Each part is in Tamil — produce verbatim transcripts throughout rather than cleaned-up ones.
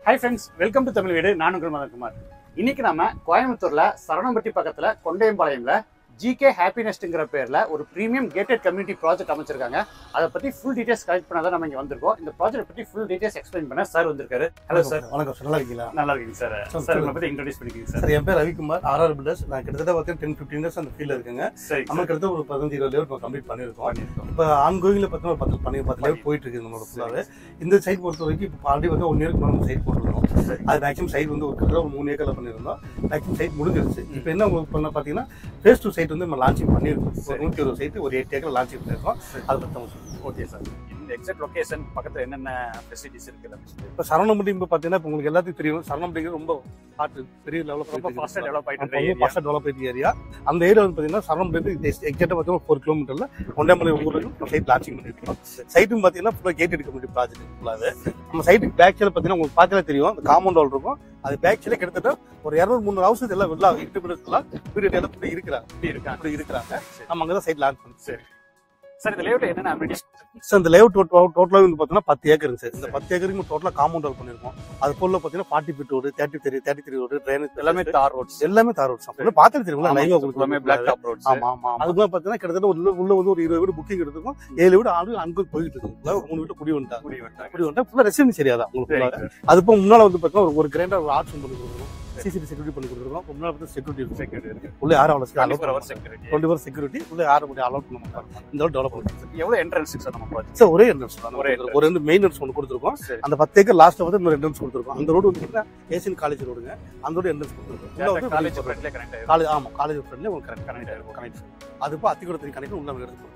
Hi friends, welcome to Tamil Veedu. நான் உங்கள் மதன் குமார். இன்னைக்கு நாம கோயம்புத்தூர்ல சரவணம்பட்டி பக்கத்துல கொண்டையம்பாளையம்ல G K Happinessங்கிற பேர்ல ஒரு பிரீமியம் கேட்டட் கம்யூனிட்டி ப்ராஜெக்ட் அமைச்சிருக்காங்க. அதை பத்தி ஃபுல் டீடைல்ஸ் கலெக்ட் பண்ணா தான் நம்ம இங்க வந்திருக்கோம். இந்த ப்ராஜெக்ட் பத்தி ஃபுல் டீடைல்ஸ் எக்ஸ்பிளைன் பண்ண சார் வந்திருக்காரு. Hello sir. வணக்கம் சார். நல்லா இருக்கீங்களா? நல்லா இருக்கீங்க சார். சார் உங்களை பத்தி இன்ட்ரோடியூஸ் பண்ணிக்கீங்க சார். சார் என் பேர் ரவிக்குமார். RR filters. நான் கிட்டத்தட்ட பார்த்தா ten fifteen இயர்ஸ் அந்த ஃபீல்ட்ல இருக்கேங்க. சரி. நம்ம கிட்டத்தட்ட ஒரு பதினைந்து இருபது லேஅவுட் கம்ப்ளீட் பண்ணிருக்கோம். இப்போ ஆன்கோயிங்ல பார்த்தா பத்து பண்ணி பத்து லேஅவுட் போயிட்டு இருக்கு நம்மளோட ஃபுல்லாவே. இந்த சைட் பொறுத்த வரைக்கும் இப்போ ஆல்ரெடி வந்து ஒன் இயருக்கு நம்ம சைட் போட்டுருக்கோம். அது மேக்ஸிமம் சைட் வந்து ஒரு கிட்டத்தட்ட ஒரு மூணு ஏக்கர்ல பண்ணிருந்தோம். மேக்ஸிமம் சைட் முடிஞ்சிருச்சு. இப்போ என்ன பண்ண பார்த்தீங்கன்னா ஃபேஸ் டூ சைட் வந்து நம்ம லான்ச்சிங் பண்ணிருக்கோம். ஒரு நூற்றி இருபது சைட் ஒரு எட்டு ஏக்கர் லான்ச் பண்ணிருக்கோம். அதை பற்றி நம்ம சொல்லுவோம். Okay sir. இந்த எக்ஸாக்ட் லொகேஷன் பக்கத்துல என்னென்ன ஃபெசிலிட்டிஸ் இருக்கு? இப்போ சரவணம்பட்டி இப்போ பார்த்தீங்கன்னா இப்போ உங்களுக்கு எல்லாத்துக்கும் தெரியும் சரவணம்பட்டி ரொம்ப ஹாட் பெரிய லெவலில் ரொம்ப ஃபாஸ்டா டெவலப் ஆயிட்டு இருக்கு. ஃபாஸ்டா டெவலப் ஆயிட்டு ஏரியா. அந்த ஏரியா வந்து பார்த்தீங்கன்னா சரவணம்பட்டி எக்ஸாக்டா பார்த்தீங்கன்னா ஃபோர் கிலோமீட்டர்ல கொண்டையம்பாளையம் ஊருக்கு சைட் லான்ச்சிங் பண்ணிருக்கோம். சைட்டும் பார்த்தீங்கன்னா ஃபுல்லாக கேட்டட் கம்யூனிட்டி ப்ராஜெக்ட் ஃபுல்லாகவே. நம்ம சைட்டுக்கு பேக் சைடில் பார்த்தீங்கன்னா உங்களுக்கு பார்த்தாலே தெரியும் அந்த காம்பவுண்ட் வால் இருக்கும். அது பேக் சைடில் கிட்டத்தட்ட ஒரு இருநூறு முந்நூறு ஹவுசஸ் எல்லாம் வெளில இன்டிபெண்டன்ஸ்லாம் வீடு எல்லாம் இப்படி இருக்கிறாங்க இப்படி இருக்காங்க இப்படி இருக்கிறாங்க நம்ம அங்கே தான் சைட் லான்ச் பண்ணி. சரி சார். இந்த லேஅவுட்ல என்னென்ன அமெனிட்டிஸ்? சார் இந்த லேஅவுட் டோட்டலாக வந்து பார்த்தீங்கன்னா பத்து ஏக்கருங்க சார். இந்த பத்து ஏக்கருக்கு டோட்டலாக காம்பவுண்ட் வால் பண்ணிருக்கோம். அது போல பார்த்தீங்கன்னா forty feet road thirty three thirty three road drainage எல்லாமே தார் ரோட்ஸ் எல்லாமே தார் ரோட்ஸ் அப்போ பார்த்துட்டு தெரியுங்களா லைவா எல்லாமே பிளாக் டாப் ரோட்ஸ். ஆமா ஆமா. அதுக்குலாம் பார்த்தீங்கன்னா கிட்டத்தட்ட உள்ள உள்ள வந்து ஒரு இருபது வீடு புக்கிங் எடுத்துக்கும். ஏழு வீடு ஆறு அங்கே போயிட்டு இருக்கும். ஒரு மூணு வீட்டு குடி வந்துட்டாங்க குடி வந்துட்டாங்க குடி வந்துட்டா ஃபுல்லாக ரெசிடென்ஸ் ஏரியா தான் உங்களுக்கு. அது இப்போ முன்னால வந்து பார்த்தீங்கன்னா ஒரு கிரைண்டர் ஒரு ஆப்ஷன் பண்ணி கொடுக்குறோம். சிசிடிவி செக்யூரிட்டி பண்ணி கொடுத்துருக்கோம். முன்னாடி பார்த்து செக்யூரிட்டி செக்யூரிட்டி உள்ள யாரும் அவ்வளோ செக்யூரிட்டி டுவெண்ட்டி ஃபோர் செக்யூரிட்டி உள்ள யாரும் முடியும் அலோட் பண்ண மாட்டாங்க. இந்த டெவலப் பண்ணுறது எவ்வளோ என்ட்ரன்ஸ் சார் நம்ம ப்ராஜெக்ட்? சார் ஒரே என்ட்ரன்ஸ் தான். ஒரு ரெண்டு மெயின் என்ட்ரன்ஸ் ஒன்று கொடுத்துருக்கோம். அந்த பத்து ஏக்கர் லாஸ்ட்ல வந்து இன்னொரு என்ட்ரன்ஸ் கொடுத்துருக்கோம். அந்த ரோடு வந்து ஏசியன் காலேஜ் ரோடுங்க. அந்த ரோடு என்ட்ரன்ஸ் கொடுத்துருக்கோம். காலேஜ் ஃப்ரண்ட்ல கனெக்ட் ஆயிடும். காலேஜ் ஆமா காலேஜ் ஃப்ரண்ட்ல உங்களுக்கு கனெக்ட் கனெக்ட் ஆயிடும் கனெக்ட். அது இப்போ அத்திக்கூட தண்ணி கனெக்ட் உள்ள எடுத்து கொடுத்துருக்கோம்.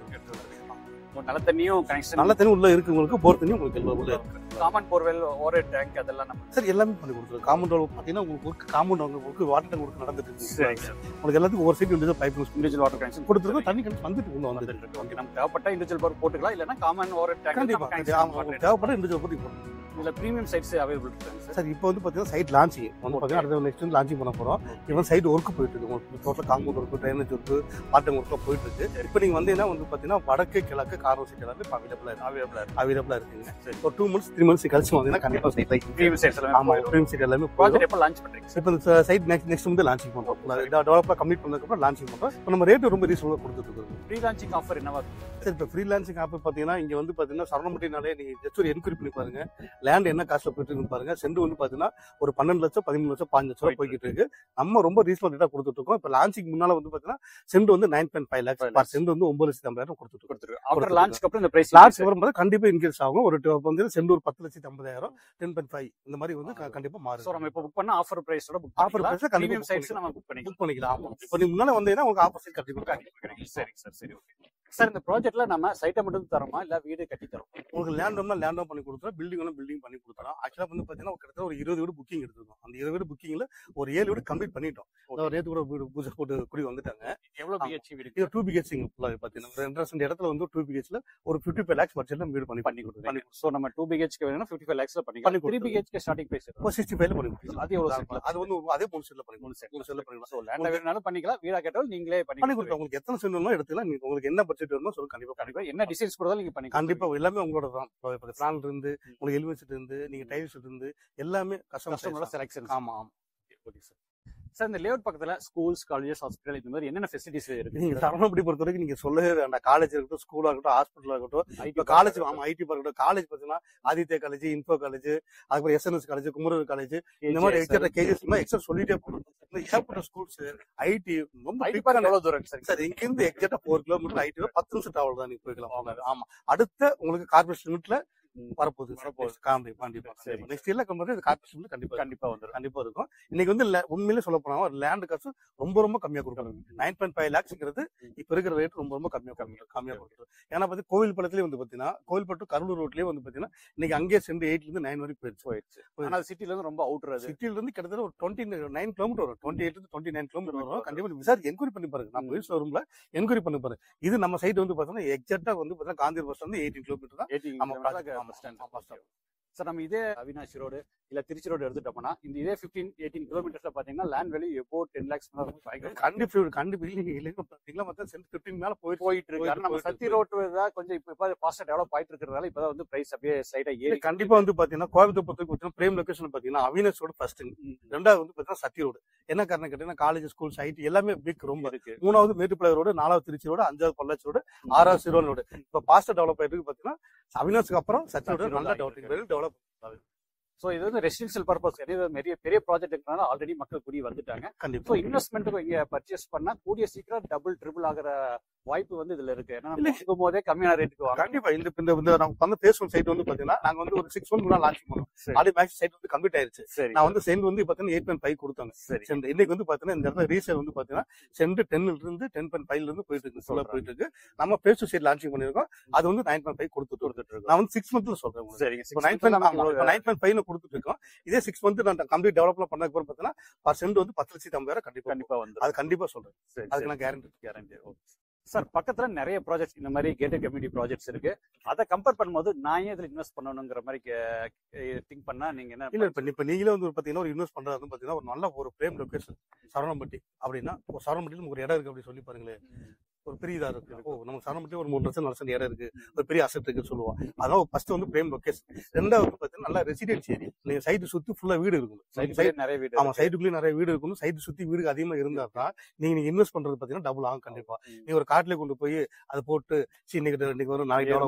நல்ல தண்ணியும் கனெக்ஷன் நல்ல தண்ணி உள்ள இருக்கு. உங்களுக்கு போர் தண்ணி உங்களுக்கு எல்லாம் உள்ள இருக்கு. காமன் போர்வெல் ஓரே டேங்க் அதெல்லாம் நம்ம சார் எல்லாமே பண்ணி கொடுத்துருக்கோம். காம்பவுண்ட் வால் பார்த்தீங்கன்னா உங்களுக்கு காம்பவுண்ட் உங்களுக்கு வாட்டர் டேங்க் கொடுத்து நடந்துட்டு இருக்கு. உங்களுக்கு எல்லாத்துக்கும் ஒரு side individual pipe individual water connection கொடுத்துருக்கோம். தண்ணி கனெக்ட் வந்துட்டு உள்ள வந்துட்டு இருக்கு. ஓகே. நம்ம தேவைப்பட்ட இண்டிவிஜுவல் போர் போட்டுக்கலாம். இல்லைன்னா காமன் ஓரே டேங்க் கண்டிப்பா தேவைப்பட்ட இண்டிவிஜுவல் போட்டு போடணும். இதுல பிரீமியம் சைட்ஸ் அவைலபிள் இருக்கு சார். இப்போ வந்து பார்த்தீங்கன்னா சைட் லான்ச்சிங் வந்து பார்த்தீங்கன்னா அடுத்த நெக்ஸ்ட் வந்து லான்ச்சிங் பண்ண போகிறோம். இவன் சைட் ஒர்க் போயிட்டு இருக்கு. உங்களுக்கு total compound work drainage work water ஒர்க்காக போயிட்டு இருக்கு. இப்போ நீங்கள் வந்தீங்கன்னா வந்து பார்த்தீங்கன்னா வடக்கு கிழக்கு கார்னர் சைட் எல்லாமே அவைலபிளாக இருக்கு அவைலபிளாக அவைலபிளாக இருக்குங்க. ஒரு டூ மந்த்ஸ் த்ரீ மந்த்ஸ் கழிச்சு வந்தீங்கன்னா கண்டிப்பாக சைட் லைக் பிரீமியம் சைட்ஸ் ஆமா பிரீமியம் சைட் எல்லாமே ப்ராஜெக்ட் எப்போ லான்ச் பண்றீங்க? இப்போ இந்த சைட் நெக்ஸ்ட் நெக்ஸ்ட் வந்து லான்ச்சிங் பண்ணுறோம். டெவலப்லாம் கம்ப்ளீட் பண்ணதுக்கப்புறம் லான்ச்சிங் பண்ணுறோம். இப்போ நம்ம ரேட்டு ரொம்ப ரீசனபிளாக கொடுத்துட்டு இருக்கோம். ஃப்ரீ லான்ச்சிங் ஆஃபர் என்னவா இருக்கு சார்? இப்போ ஃப்ரீ லான்ச்சிங் ஆஃபர் பார்த்தீங்கன்னா இங்கே வந்து பார்த்தீங்கன்னா சரவணம்பட்டினாலே நீங்கள் ஜஸ்ட் ஒரு என்கொயரி பண்ணி பாருங்க. லேண்ட் என்ன காஸ்ட்ல போயிட்டு இருக்கு பாருங்க. சென்ட் வந்து பார்த்தீங்கன்னா ஒரு பன்னெண்டு லட்சம் பதிமூணு லட்சம் பாஞ்சு லட்சம் ரூபாய் போய்கிட்டு இருக்கு. நம்ம ரொம்ப ரீசனபிள் ரேட்டா கொடுத்துட்டு இருக்கோம். இப்போ லான்ச்சிங் முன்னால வந்து பார்த்தீங்கன்னா சென்ட் வந்து nine point five lakhs per cent வந்து ஒன்பது லட்சத்தி ஐம்பதாயிரம் கொடுத்துட்டு கொடுத்துருக்கு. ஆஃப்டர் லான்ச்சுக்கு அப்புறம் இந்த பிரைஸ் லான்ச் வரும்போது கண்டிப்பா இன்க்ரீஸ் ஆகும். ஒரு வந்து சென்ட் ஒரு பத்து லட்சத்தி ஐம்பதாயிரம் டென் பாயிண்ட் ஃபைவ் இந்த மாதிரி வந்து கண்டிப்பா மாறும். ஸோ நம்ம இப்போ புக் பண்ண ஆஃபர் பிரைஸோட புக் ஆஃபர் பிரைஸ் கண்டிப்பா சைட்ஸ் நம்ம புக் பண்ணிக்கலாம் புக் பண்ணிக்கலாம். இப்போ நீ முன்னால வந்தீங்கன்னா உங்களுக்கு ஆஃபர் சைட் கண்டிப்பா. சரி சார். சரி ஓகே சார். இந்த ப்ராஜெக்ட்ல நம்ம சைட்டை மட்டும் தரோமா இல்ல வீடு கட்டி தரோம்? உங்களுக்கு லேண்ட் வேணா லேண்ட் பண்ணி கொடுத்துறோம். பில்டிங் வேணா பில்டிங் பண்ணி கொடுத்துறோம். ஆக்சுவலா வந்து பாத்தீங்கன்னா கிட்டத்தட்ட ஒரு இருபது வீடு புக்கிங் எடுத்துருக்கோம். அந்த இருபது வீடு புக்கிங்ல ஒரு ஏழு வீடு கம்ப்ளீட் பண்ணிட்டோம். ரேத்து கூட வீடு பூஜை போட்டு குடி வந்துட்டாங்க. எவ்வளவு பிஹெச்சி வீடு? இது டூ பிஹெச்சி பாத்தீங்கன்னா ஒரு ரெண்டு இடத்துல வந்து டூ பிஹெச்ல ஒரு ஃபிஃப்டி ஃபைவ் லேக்ஸ் பட்ஜெட்ல வீடு பண்ணி பண்ணி கொடுத்துருக்கோம். சோ நம்ம டூ பிஹெச்க்கு வேணும்னா ஃபிஃப்டி ஃபைவ் லேக்ஸ்ல பண்ணிக்கலாம். த்ரீ பிஹெச்க்கு ஸ்டார்டிங் பிரைஸ் ஒரு சிக்ஸ்டி ஃபைவ்ல பண்ணி கொடுத்துருக்கோம். அது எவ்வளவு செட்ல? அது வந்து அதே மூணு செட்ல பண்ணி மூணு செட் மூணு செட்ல பண்ணிக்கலாம். சோ லேண்ட் வேணும்னாலும் பண்ணிக்கலாம். வீடா கேட்டாலும் நீங்களே பண்ணி பண்ணி கொடுத்தோம். உங்களுக்கு எத்தனை சென்ட் வேணுமோ எடுத்துக்கலாம். நீங்க உங்களுக்கு என்ன பட்ஜெட் வேணுமோ சொல்லுங்க. கண்டிப்பா கண்டிப்பா என்ன டிசைன்ஸ் கொடுத்தாலும் நீங்க பண்ணி கண்டிப்பா எல்லாமே உங்களோட தான். பிளான் இருந்து உங்களுக்கு எலிமெண்ட்ஸ் இருந்து நீங்க டைல்ஸ் இருந்து எல்லாமே கஸ்டமர் செலக்ஷன். ஆமா ஆமா. Okay sir. சார் இந்த லேஅவுட் பக்கத்துல ஸ்கூல்ஸ் காலேஜஸ் ஹாஸ்பிட்டல் இந்த மாதிரி என்னென்ன ஃபெசிலிட்டிஸ் இருக்கு? நீங்க சரவணம்பட்டி பொறுத்த வரைக்கும் நீங்க சொல்லவே வேண்டாம். காலேஜ் இருக்கட்டும், ஸ்கூலா இருக்கட்டும், ஹாஸ்பிட்டலா இருக்கட்டும், இப்போ காலேஜ் ஆமா ஐடி பார்க் இருக்கட்டும். காலேஜ் பார்த்தீங்கன்னா ஆதித்யா காலேஜ், இன்ஃபோ காலேஜ், அதுக்கப்புறம் எஸ்என்எஸ் காலேஜ், குமரர் காலேஜ், இந்த மாதிரி எக்ஸ்ட்ரா கேஜஸ் எக்ஸ்ட்ரா சொல்லிட்டே போகணும். ஏகப்பட்ட ஸ்கூல்ஸ் ஐடி ரொம்ப எவ்வளவு தூரம் சார்? சார் இங்க இருந்து எக்ஸாக்டா ஃபோர் கிலோமீட்டர் ஐடி பத்து நிமிஷம் டிராவல் தான் நீங்க போய்க்கலாம். ஆமா அடுத்த உங்களுக்கு கார்பரேஷன் லிமிட்ல வரப்போகுது நெக்ஸ்ட் இயர்ல கண்டிப்பா கண்டிப்பா வந்து கண்டிப்பா இருக்கும். இன்னைக்கு வந்து உண்மையிலே சொல்ல போனா லேண்ட் காசு ரொம்ப ரொம்ப கம்மியா கொடுக்கணும். நைன் பாயிண்ட் ஃபைவ் லேக்ஸ்ங்கிறது இப்ப இருக்கிற ரேட் ரொம்ப ரொம்ப கம்மியா கம்மியா கொடுக்கும். ஏன்னா பாத்தி கோவில் படத்துலயே வந்து பாத்தீங்கன்னா கோவில்பட்டு கரூர் ரோட்லயே வந்து பாத்தீங்கன்னா இன்னைக்கு அங்கே சென்று எயிட்ல இருந்து நைன் வரைக்கும் போயிடுச்சு போயிடுச்சு. ஆனா சிட்டில இருந்து ரொம்ப அவுட்டர் சிட்டில இருந்து கிட்டத்தட்ட ஒரு டுவெண்ட்டி நைன் கிலோமீட்டர் வரும். டுவெண்ட்டி எயிட் இருந்து டுவெண்ட்டி நைன் கிலோமீட்டர் வரும். கண்டிப்பா விசாரிச்சு என்கொயரி பண்ணி பாருங்க. நம்ம வீட்டு ஷோரூம்ல என்கொயரி பண்ணி பாருங்க. இது நம்ம சைட் வந்து பாத்தீங்கன்னா எக்ஸாக்டா வந்து பாத்தீங்கன்னா காந்தி பஸ் வந்து எயிட்டீன் கிலோமீட்டர் தான். சார் நம்ம இதே அவினாஷி ரோடு இல்ல திருச்சி ரோடு எடுத்துட்டோம்னா இந்த இதே பிப்டீன் எயிட்டீன் கிலோமீட்டர்ஸ்ல பாத்தீங்கன்னா லேண்ட் வேல்யூ எப்போ டென் லேக்ஸ் கண்டிப்பா கண்டிப்பா இல்லைங்க இல்லைங்க பாத்தீங்களா மொத்தம் சென்ட் பிப்டீன் மேல போயிட்டு போயிட்டு இருக்கு. நம்ம சத்தி ரோட்டு தான் கொஞ்சம் இப்ப இப்ப ஃபாஸ்டா டெவலப் ஆயிட்டு இருக்கிறதால இப்பதான் வந்து பிரைஸ் அப்படியே ஸ்லைட்டா ஏறி. கண்டிப்பா வந்து பாத்தீங்கன்னா கோயம்புத்தூர் பொறுத்த வரைக்கும் பிரேம் லொகேஷன் பாத்தீங்கன்னா அவினாஷ் ரோடு ஃபர்ஸ்ட், ரெண்டாவது வந்து பாத்தீங்கன்னா சத்தி ரோடு. என்ன காரணம் கேட்டீங்கன்னா காலேஜ் ஸ்கூல்ஸ் ஐடி எல்லாமே பிக் ரொம்ப இருக்கு. மூணாவது மேட்டுப்பாளையம் ரோடு, நாலாவது திருச்சி ரோடு, அஞ்சாவது பொள்ளாச்சி ரோடு, ஆறாவது சிறுவன் ரோடு. இப்ப பாஸ்டா டெவலப் ஆயிட்டு இருக்கு பாத்தீங்கன்னா அவினாஷ்க்கு அப்புறம் சத்தி ரோடு நல்லா டெவலப் டெவலப். ஸோ இது வந்து ரெசிடென்சியல் பர்பஸ் நிறைய பெரிய ப்ராஜெக்ட் இருக்கிறனால ஆல்ரெடி மக்கள் கூடி வந்துட்டாங்க. கண்டிப்பா. ஸோ இன்வெஸ்ட்மெண்ட்டுக்கு இங்க பர்ச்சேஸ் பண்ணா கூடிய சீக்கிரம் டபுள் ட்ரிபிள் ஆகிற வாய்ப்பு வந்து இதுல இருக்கு. ஏன்னா போதே கம்மியான ரேட்டுக்கு வாங்க. கண்டிப்பா இந்த இந்த நம்ம வந்து பேஸ் ஒன் சைட் வந்து பாத்தீங்கன்னா நாங்க வந்து ஒரு சிக்ஸ் மந்த் லான்ச் பண்ணோம். ஆல்ரெடி மேக்ஸ் சைட் வந்து கம்ப்ளீட் ஆயிருச்சு. நான் வந்து சென்ட் வந்து பாத்தீங்கன்னா எயிட் பாயிண்ட் ஃபைவ் கொடுத்தாங்க. சென்ட் இன்னைக்கு வந்து பாத்தீங்கன்னா இந்த இடத்துல ரீசேல் வந்து பாத்தீங்கன்னா சென்ட் டென்ல இருந்து டென் பாயிண்ட் ஃபைவ்ல இருந்து போயிட்டு இருக்கு. சொல்ல போயிட்டு இருக்கு. நம்ம பேஸ் டூ சைட் லான்ச்சிங் பண்ணிருக்கோம். அது வந்து நைன் பாயிண்ட் ஃபைவ் கொடுத்துட்டு கொடுத்துட்டு இருக்கோம். நான் வந்து சிக்ஸ் மந்த்ல சொல்றேன். சரி, நைன் பாயிண்ட் ஃபைவ்ல கொடுத்துட்டு இருக்கோம். இதே சிக்ஸ் மந்த் நான் கம்ப்ளீட் டெவலப்மெண்ட் பண்ணதுக்கு அப்புறம் பாத்தீங்கன்னா பர் சென்ட் வந்து பத்து லட்சத்தி ஐம்பதாயிரம் கண்டிப்பா கண்டிப்பா வந்து அது கண்டிப்பா சொல்றேன். அதுக்கு நான் கேரண்டி கேரண்டி சார். பக்கத்துல நிறைய ப்ராஜெக்ட்ஸ் இந்த மாதிரி கேட்டட் கம்யூனிட்டி ப்ராஜெக்ட்ஸ் இருக்கு. அதை கம்பேர் பண்ணும்போது நான் ஏன் இதுல இன்வெஸ்ட் பண்ணணுங்கிற மாதிரி திங்க் பண்ணா நீங்க என்ன இல்ல இப்ப இப்ப நீங்களே வந்து பாத்தீங்கன்னா ஒரு இன்வெஸ்ட் பண்றது பாத்தீங்கன்னா ஒரு நல்ல ஒரு பிரேம் லொகேஷன் சரவணம்பட்டி அப்படின்னா ஒரு சரவணம்பட்டியில ஒரு இடம் இருக்கு அப்படி சொல்லி பாருங்களேன். ஒரு பெரிய இதா இருக்கு. ஓ நம்ம சரவணம்பட்டியில ஒரு மூணு லட்சம் நாலு லட்சம் இடம் இருக்கு, ஒரு பெரிய அசெட் இருக்குன்னு சொல்லுவோம். அதான் ஃபர்ஸ்ட் வந்து பிரேம் லொகேஷன். ரெண்டாவது பாத்தீங்கன்னா நல்லா ரெசிடென்சி ஏரியா. நீங்க சைட்டு சுத்தி ஃபுல்லா வீடு இருக்கும். நிறைய வீடு. ஆமா, சைட்டுக்குள்ளே நிறைய வீடு இருக்கணும். சைட்டு சுத்தி வீடு அதிகமா இருந்தா தான் நீங்க இன்வெஸ்ட் பண்றது பாத்தீங்கன்னா டபுள் ஆகும். கண்டிப்பா நீங்க ஒரு காட்டுல கொண்டு போய் அதை போட்டு இன்னைக்கு இன்னைக்கு வரும் நாளைக்கு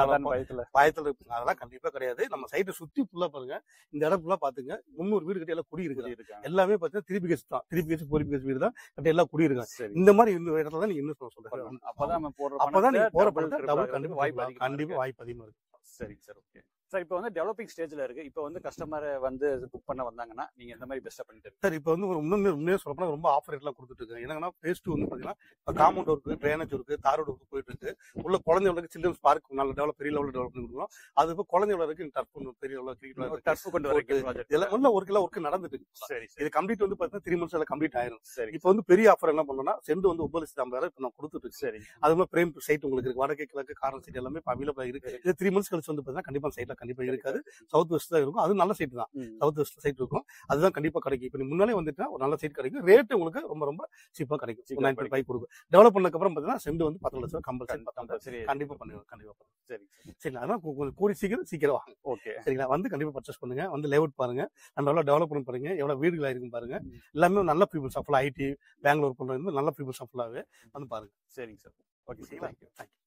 பயத்துல இருப்பீங்க. அதெல்லாம் கண்டிப்பா கிடையாது. நம்ம சைட்டை சுத்தி ஃபுல்லா பாருங்க. இந்த இடம் ஃபுல்லா பாத்துங்க. முன்னூறு வீடு கட்டி எல்லாம் குடி இருக்கு. எல்லாமே பாத்தீங்கன்னா த்ரீ பிகேஸ் தான். த்ரீ பிகேஸ் ஃபோர் பிகேஸ் வீடு தான் கட்டி எல்லாம் குடி இருக்காங்க. இந்த மாதிரி இந்த இடத்துல தான் நீங்க இன்வெஸ்ட் பண்ண சொல்றேன். அப்பதான் அப்பதான் நீங்க போற படத்தை டபுள் கண்டிப்பா வாய்ப்பு கண்டிப்பா வாய்ப்பு அதிகமா இருக்கு. சரி சார், ஓகே சார். இப்போ வந்து டெவலப்பிங் ஸ்டேஜ்ல இருக்கு. இப்போ வந்து கஸ்டமர் வந்து புக் பண்ண வந்தாங்கன்னா நீங்க எந்த மாதிரி பெஸ்டா பண்ணிட்டு சார்? இப்போ வந்து ஒரு உண்மையே உண்மையே சொல்லப்போனா ரொம்ப ஆஃபர் ரேட்லாம் கொடுத்துட்டு இருக்கு. என்னன்னா பேஸ் டூ வந்து பாத்தீங்கன்னா இப்போ காம்பவுண்ட் ஒர்க்கு, ட்ரைனேஜ் ஒர்க்கு, தார் ஒர்க்கு போயிட்டு இருக்கு. உள்ள குழந்தைகளுக்கு சில்ட்ரன்ஸ் பார்க் நல்ல டெவலப் பெரிய லெவலில் டெவலப் பண்ணி கொடுக்கணும். அது இப்போ குழந்தைகளுக்கு டர்ஃப் பெரிய லெவலில் கிரிக்கெட் டர்ஃப் கொண்டு வர எல்லாம் உள்ள ஒர்க் எல்லாம் ஒர்க் நடந்துட்டு இருக்கு. சரி, இது கம்ப்ளீட் வந்து பாத்தீங்கன்னா த்ரீ மந்த்ஸ்ல கம்ப்ளீட் ஆயிரும். சரி, இப்போ வந்து பெரிய ஆஃபர் என்ன பண்ணணும்னா சென்ட் வந்து ஒன்பது லட்சத்தி ஐம்பதாயிரம் இப்போ நான் கொடுத்துட்டு இருக்கு. சரி, அது மாதிரி பிரேம் சைட் உங்களுக்கு இருக்கு. வடக்கு கிழக்கு கார்னர் சைட் எல்லாமே அவைலபிளா இருக்கு. இது த்ரீ மந்த்ஸ் கழிச்சு வந்து பாத்தீங்கன்னா கண்டிப்பா சைட்ல கண்டிப்பா இருக்காது. சவுத் வெஸ்ட் தான் இருக்கும். அது நல்ல சைட் தான். சவுத் வெஸ்ட் சைட் இருக்கும். அதுதான் கண்டிப்பா கிடைக்கும். இப்ப நீ முன்னாலே வந்துட்டா ஒரு நல்ல சைட் கிடைக்கும். ரேட் உங்களுக்கு ரொம்ப ரொம்ப சீப்பா கிடைக்கும். நைன் பாயிண்ட் ஃபைவ் கொடுக்கும். டெவலப் பண்ணதுக்கு அப்புறம் பாத்தீங்கன்னா சென்ட் வந்து பத்து லட்சம் கம்பல்சரி கண்டிப்பா பண்ணுவோம். கண்டிப்பா பண்ணுவோம். சரி சரி, அதான் கொஞ்சம் கூடி சீக்கிரம் சீக்கிரம் வாங்க. ஓகே சரிங்களா? வந்து கண்டிப்பா பர்ச்சேஸ் பண்ணுங்க. வந்து லேஅவுட் பாருங்க. நம்ம எவ்வளவு டெவலப்மெண்ட் பாருங்க. எவ்வளவு வீடுகள் ஆயிருக்கும் பாருங்க. எல்லாமே நல்ல பீப்புள்ஸ் ஃபுல்லா ஐடி பெங்களூர் பண்றது நல்ல பீப்புள்ஸ் ஃபுல்லாவே வந்து பாருங்க. சரிங்க சார். Okay, thank you.